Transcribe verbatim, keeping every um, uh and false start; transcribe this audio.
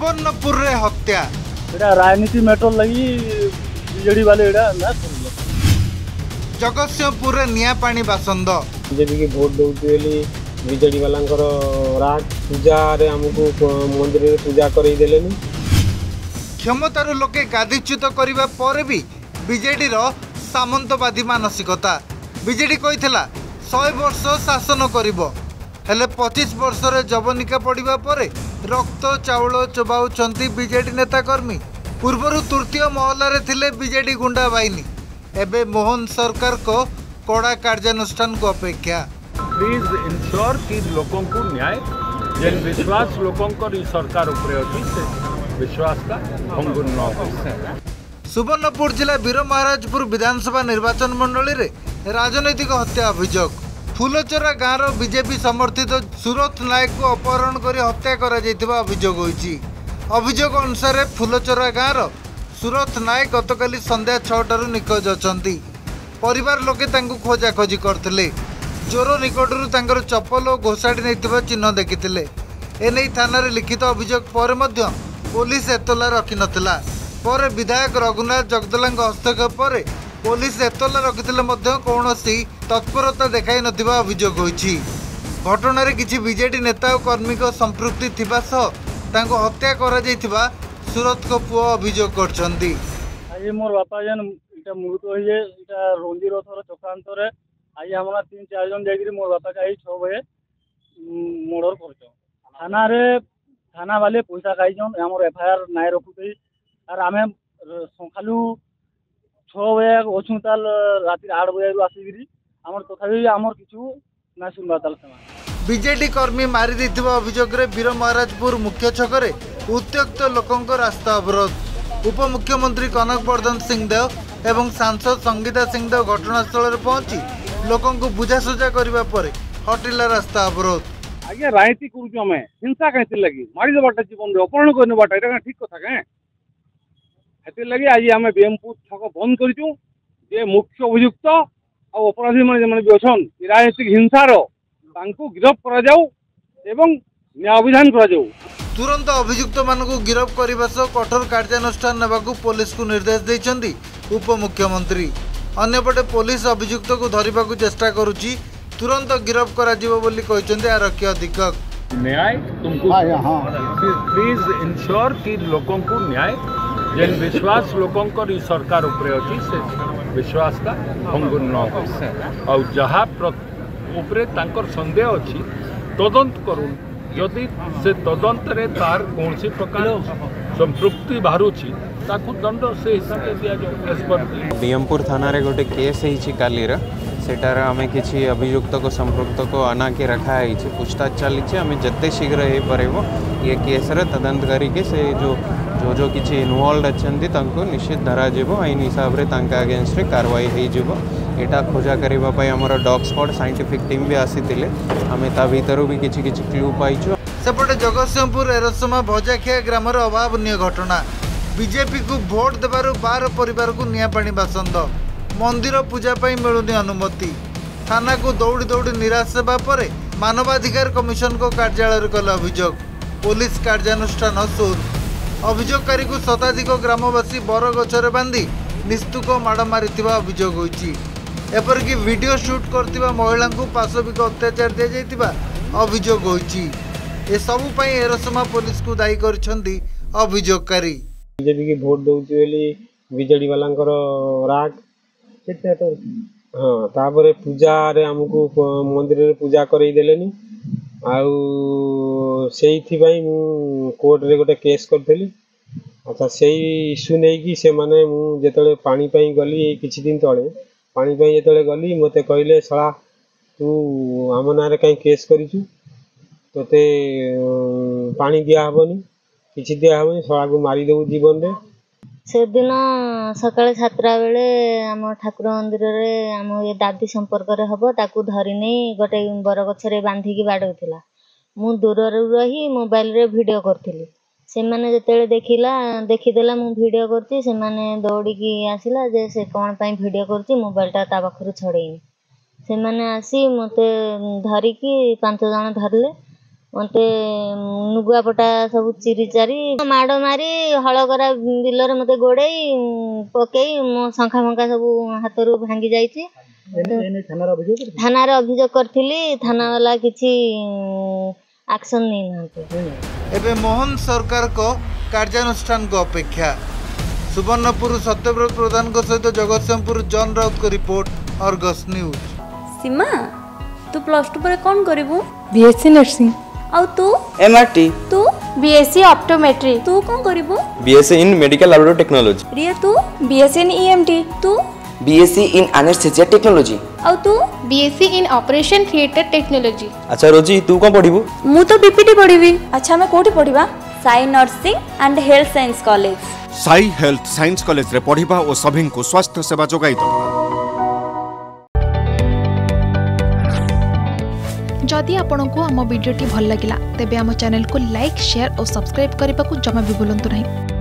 सुवर्णपुर रे हत्या राजनीति मैटर लगी बीजेडी वाले जगतसिंहपुर रे नियापानी बासंद बीजेपी की भोट दौती बीजेडी वाला राग पूजा रे हमको मंदिर रे पूजा करई देलेनी क्षमतार लोके गादीच्युत करने पर भी बीजेडी रो सामंतवादी मानसिकता बीजेडी कहिथिला सौ वर्ष शासन करिबो हेले पच्चीस वर्ष रे जवनिका पड़िबा परे रक्त चाउल चबाउछंती बीजेडी नेता कर्मी पूर्वरु तृतीय महला रे थिले बीजेडी गुंडा बाहिनी एबे मोहन सरकार को कड़ा कार्यानुष्ठान को अपेक्षा प्लीज इंश्योर कि लोकों को न्याय जेन विश्वास लोकों को सरकार उपरे अछि से विश्वास का भंग न हो। सुवर्णपुर जिला वीर महाराजपुर विधानसभा निर्वाचन मंडली रे राजनैतिक हत्या अभियोग फुलचरा गाँव बीजेपी समर्थित सुरत नायक को अपहरण कर हत्या करा अभियोग होईची। अभियोग अनुसार फुलचरा गाँव सुरत नायक गतकाली संध्या छटारू निखोज अछंती परिवार लोके तांको खोजाखोजी करथिले चोर निकटरू तांकर चप्पल और घोषाड़ी नहीं चिन्ह देखिथिले एने थाना रे लिखित अभियोग पर मध्य पुलिस एतला रखि नथिला पर विधायक रघुनाथ जगदला हस्तक्षेप पर पुलिस एतला रखिथिले मध्य कौनसी तत्परता देखाई नथिबा अभियोग होईची। घटना रे किछि बीजेडी नेता और कर्मी को संपृक्ति थिबा सह तांको हत्या करा जायथिबा सुरत को पुओ अभियोग करछंती। आज मोर बापा जन इटा मृत होइए इटा रोंजी रथर चक्रांत रे आज हमरा तीन चार जन जागिरी मोर बापा का छह बजे मर्डर करछो थाना रे थाना वाले पैसा खाइछन हमर एफआईआर नाय रखुतई आर आमे सखालू छह बजे ओछु ताल राति आठ बजे आसीगिरी हमर तथापि हमर किछु ना सुनबा ताल समा बीजेडी कर्मी मारी दैथिबा अभियोग रे वीर महाराजपुर मुख्य छकरे उत्त्यक्त लोकंको रास्ता अवरोध उपमुख्यमंत्री कनक वर्धन सिंहदेव एवं सांसद संगीता सिंहदेव घटनास्थल रे पहुंची लोकंको बुझासुझा करबा परे हटिला रास्ता अवरोध। आगे राजनीति करूछु हमें हिंसा कैसे लगी मारी देबाटा जीवन रे अपहरण करने बाटा एटा ठीक कथा के हेते लगी आज हमें बेमपुर छक बंद करिछु जे मुख्य अभियुक्त और अपराधी माने माने भी अछन राजनीतिक हिंसा रो तांको गिरफ्त करा जाऊ एवं न्याय अभियान करा जाऊ तुरंत अभियुक्त मानकु गिरफ्त करबा सह कठोर कार्यानुष्ठान नेबाकु पुलिस को निर्देश दैछंती उपमुख्यमंत्री। अन्यपटे पुलिस अभियुक्त को धरिबाकु चेष्टा करुची तुरंत गिरफ्त करा जिवो बोली कहिसंती आरक्षी अधीक्षक। न्याय तुमको प्लीज इंश्योर कि लोकों को न्याय जेन विश्वास लोकों को सरकार उपरे अछि से विश्वास का भंग न हो और जहाँ उपरे तांकर संदेह अछि तदंत करूँ जदि से तदंत रे तार कौन सी प्रकार संपृक्ति बाहरुछि ताकू दंड से हिसाब से दिया जाए। डीएमपुर थाना रे गोटे केस होईछि काली रे सेटार आमे किछि अभियुक्त को संपृक्त को अना के रखा है पूछताछ चली आम जिते शीघ्र हो पारिबो ये केस रे तदंत करके से जो जो जो किछि इनवॉल्व अछंती तांको निश्चित धरा जिवो आईन हिसाब रे तांका अगेंस्ट रे कार्रवाई होई जिवो एटा खोजा करबा पई हमर डॉग स्क्वाड साइंटिफिक टीम भी आसीतिले आमे ता भीतरु भी किछि किछि क्लू पाइछु। सेपटे जगतसिंहपुर एरसमा भजाखिया ग्राम अभावनीय घटना बीजेपी को भोट देबारु बार परिवार को नियापानी बासंद मंदिर पूजा पाई मिलुनी अनुमति थाना को दौड़ी दौड़ी निराश होगा पर मानवाधिकार कमिशन को कार्यालय कले अभियोग पुलिस कार्यानुष्ठान शून्य अभियोगकारी को शताधिक ग्रामवासी बरगछरे बांधी निस्तुक माड़ मारी अभियोग होईची एपरिक वीडियो शूट करथिबा महिला को पाशविक अत्याचार दि जाइतिबा अभियोग होईची ए सबु पई एरसमा पुलिस को दायी करछंती अभियोगकारी। बीजेपी की भोट दौती बोली बीजेडी वाला राग केते तो हाँ तापर पूजा रे हमको मंदिर रे पूजा करई देलेनी आउ सेइथि भाई मु कोर्ट रे गोटे केस करथली अच्छा सेई इश्यू नै कि से माने मु जेतले पानी पई गली किछि दिन तळे पानी पई जेतले गली मते कहले सळा तू आम नारे कहीं केस करिछु तोते पानी दिया हबनी किछि दिया हबनी सळा को मारी देबू जीवन रे से दिन सकाळे सातटा बेले आम ठाकुर मंदिर रे आम ये दादी संपर्क रे हबो ताकू धरि नै गोटे बरगछरे बांधी की बाडौथिला मु दूर रही मोबाइल रे वीडियो करथिली से माने जेतेले देखिला देखिदेला मु वीडियो करती से माने दौड़ी की आसिला जे से कोन पई वीडियो करती मोबाइल ता ता पाखरु छडेइनी से माने आसी मते धरि की पांच जण धरले मते नुगुआपटा सब चिरी चारी माड़ मारी हल करा बिलरे मते गोड़े पकई मो शंखा फंखा सब हाथ भांगी जाइए थाना अभियोग करथिली थाना वाला किछि एक्शन नहीं नाते। एबे मोहन सरकार को कार्यानुष्ठान को अपेक्षा। सुवर्णपुर सत्यव्रत प्रधान को सहित जगतसिंहपुर जॉन राउत को रिपोर्ट अर्गस न्यूज। सीमा तू प्लस टू पर कौन करिवु? BSc nursing. और तू? एमआरटी। तू? BSc optometry. तू कौन करिवु? BSc in medical laboratory technology. Riya तू? BSc in EMT. तू? BSc in anaesthesia technology. और तू? BSc in operation theatre technology. अच्छा रोजी तू कौन पढ़िबु? मु तो बीपीटी पढ़िबी। अच्छा मैं कोठी पढ़िबा? Sai nursing and health science college. Sai health science college रे पढ़िबा और सभी को स्वास्थ्य सेवा जोगाई दबा। जदि आपंक आम भिडी भल लगा तेब आम चैनल को लाइक शेयर और सब्सक्राइब करने को जमा भी भूलु नहीं।